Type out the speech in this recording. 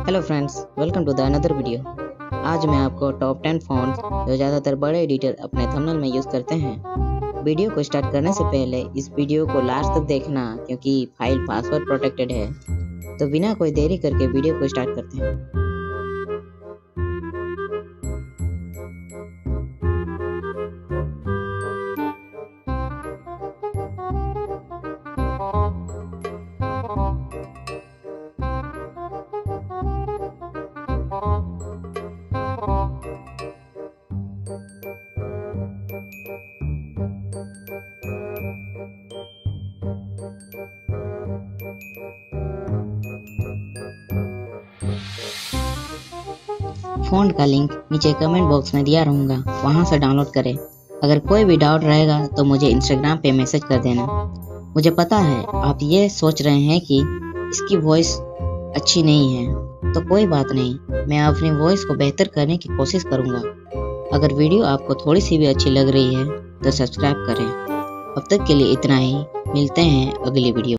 Hello friends, welcome to the another video. आज मैं आपको टॉप 10 फ़ॉन्ट्स जो ज़्यादातर बड़े एडिटर अपने थंबनेल में यूज़ करते हैं। वीडियो को स्टार्ट करने से पहले इस वीडियो को लास्ट तक देखना क्योंकि फाइल पासवर्ड प्रोटेक्टेड है। तो बिना कोई देरी करके वीडियो को स्टार्ट करते हैं। फ़ॉन्ट का लिंक नीचे कमेंट बॉक्स में दिया रहूँगा, वहाँ से डाउनलोड करें। अगर कोई भी डाउट रहेगा तो मुझे इंस्टाग्राम पे मैसेज कर देना। मुझे पता है आप ये सोच रहे हैं कि इसकी वॉइस अच्छी नहीं है, तो कोई बात नहीं, मैं अपनी वॉइस को बेहतर करने की कोशिश करूँगा। अगर वीडियो आपको थोड़ी सी भी अच्छी लग रही है तो सब्सक्राइब करें। अब तक के लिए इतना ही, मिलते हैं अगली वीडियो।